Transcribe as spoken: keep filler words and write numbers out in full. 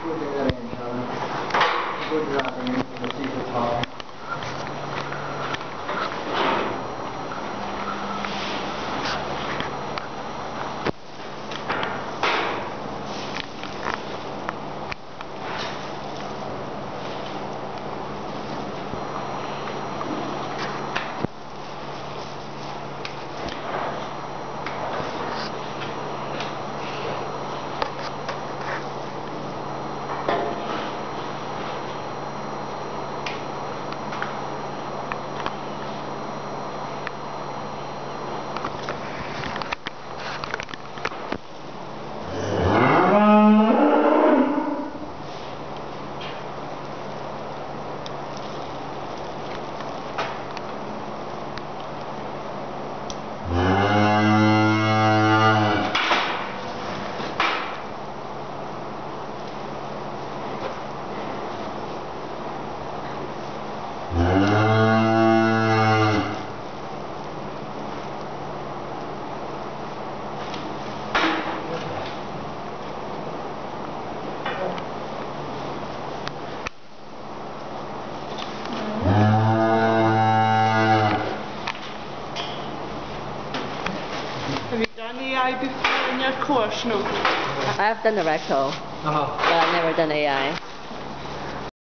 Put that in, Charlie. Put that in for the secret time. Have you done A I before in your course? No. I've done the rectal, Uh-huh. but I've never done A I.